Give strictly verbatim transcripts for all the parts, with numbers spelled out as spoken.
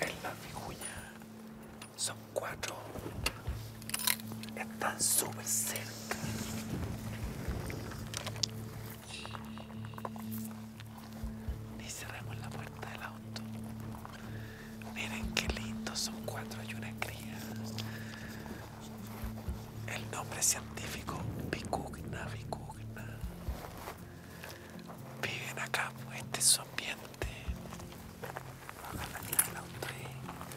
ven las vicuñas? Son cuatro. Están súper cerca. Ni cerremos la puerta del auto. Miren qué lindos, son cuatro y una cría. El nombre científico, Vicugna vicugna. Viven acá, pues este es su ambiente. Ojalá que el auto ahí.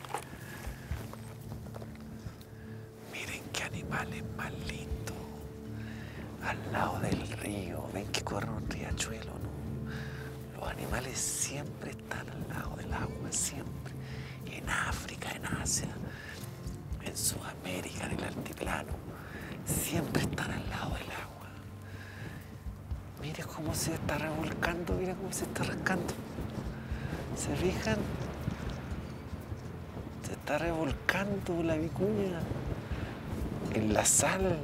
Miren qué animales más lindos. Al lado del río, ven que corre un riachuelo, ¿no? Los animales siempre están al lado del agua, siempre. En África, en Asia, en Sudamérica, en el altiplano, siempre están al lado del agua. Mire cómo se está revolcando, mire cómo se está rascando. ¿Se fijan? Se está revolcando la vicuña en la sal.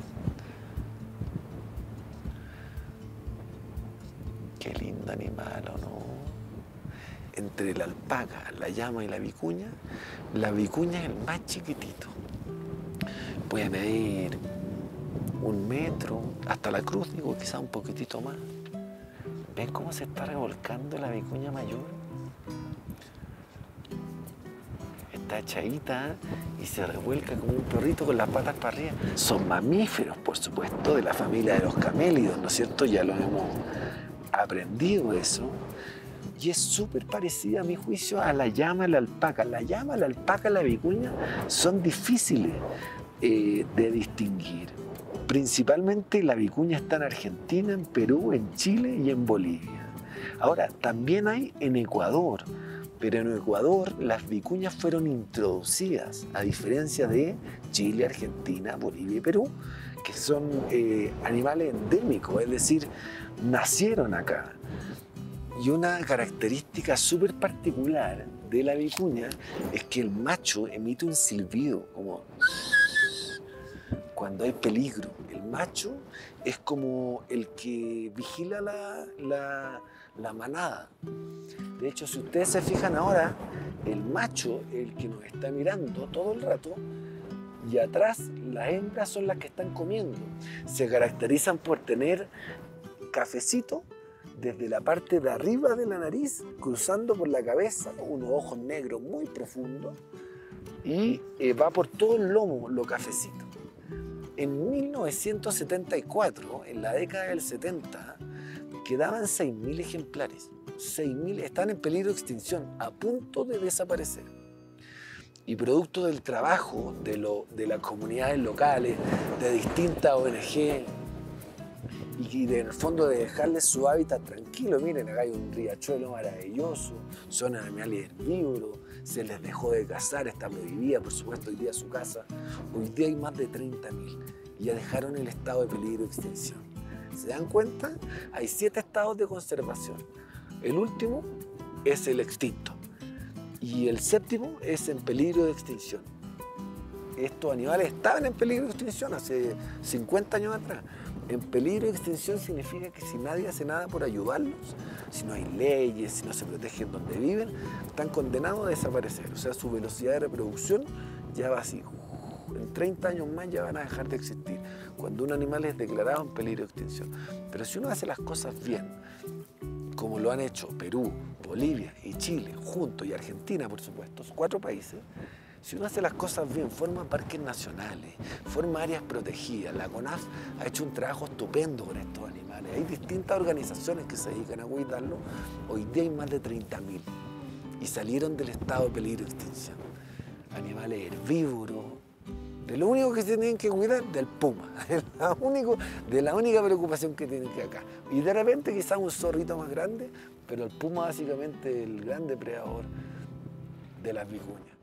Qué lindo animal, ¿o no? Entre la alpaca, la llama y la vicuña, la vicuña es el más chiquitito. Puede medir un metro, hasta la cruz, digo, quizá un poquitito más. ¿Ven cómo se está revolcando la vicuña mayor? Está echadita y se revuelca como un perrito con las patas para arriba. Son mamíferos, por supuesto, de la familia de los camélidos, ¿no es cierto? Ya lo hemos aprendido eso. Y es súper parecida, a mi juicio, a la llama, a la alpaca. La llama, la alpaca, la vicuña son difíciles eh, de distinguir. Principalmente la vicuña está en Argentina, en Perú, en Chile y en Bolivia. Ahora, también hay en Ecuador, pero en Ecuador las vicuñas fueron introducidas, a diferencia de Chile, Argentina, Bolivia y Perú, que son eh, animales endémicos, es decir, nacieron acá. Y una característica súper particular de la vicuña es que el macho emite un silbido, como cuando hay peligro. El macho es como el que vigila la, la, la manada. De hecho, si ustedes se fijan ahora, el macho es el que nos está mirando todo el rato y atrás las hembras son las que están comiendo. Se caracterizan por tener cafecito desde la parte de arriba de la nariz, cruzando por la cabeza, unos ojos negros muy profundos, y eh, va por todo el lomo lo cafecito. En mil novecientos setenta y cuatro, en la década del setenta, quedaban seis mil ejemplares. seis mil están en peligro de extinción, a punto de desaparecer. Y producto del trabajo de, lo, de las comunidades locales, de distintas O N G, y en el fondo de dejarles su hábitat tranquilo. Miren, acá hay un riachuelo maravilloso, son animales herbívoros, se les dejó de cazar, está prohibida, por supuesto, hoy día su caza. Hoy día hay más de treinta mil y ya dejaron el estado de peligro de extinción. ¿Se dan cuenta? Hay siete estados de conservación. El último es el extinto y el séptimo es en peligro de extinción. Estos animales estaban en peligro de extinción hace cincuenta años atrás. En peligro de extinción significa que si nadie hace nada por ayudarlos, si no hay leyes, si no se protegen donde viven, están condenados a desaparecer. O sea, su velocidad de reproducción ya va así. En treinta años más ya van a dejar de existir, cuando un animal es declarado en peligro de extinción. Pero si uno hace las cosas bien, como lo han hecho Perú, Bolivia y Chile, juntos, y Argentina, por supuesto, cuatro países, si uno hace las cosas bien, forma parques nacionales, forma áreas protegidas. La CONAF ha hecho un trabajo estupendo con estos animales. Hay distintas organizaciones que se dedican a cuidarlos. Hoy día hay más de treinta mil y salieron del estado de peligro de extinción. Animales herbívoros. De lo único que se tienen que cuidar, del puma. Es la único, de la única preocupación que tienen que acá. Y de repente quizás un zorrito más grande, pero el puma básicamente es el gran depredador de las vicuñas.